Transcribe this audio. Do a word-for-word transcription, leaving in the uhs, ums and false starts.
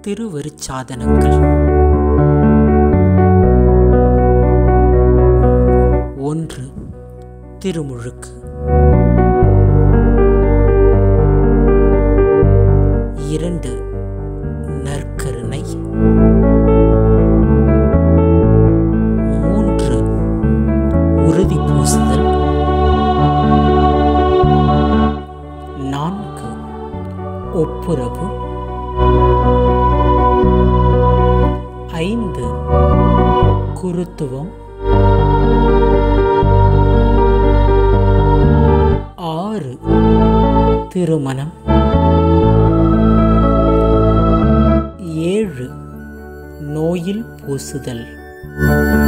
திருவருட்சாதனங்கள். ஒன்று, திருமுழுக்கு. இரண்டு, நற்கருணை. மூன்று, உறுதி பூசுதல். நான்கு, ஒப்புரவு. ஐந்து, குருத்துவம். ஆறு, திருமணம். ஏழு, நோயில் பூசுதல்.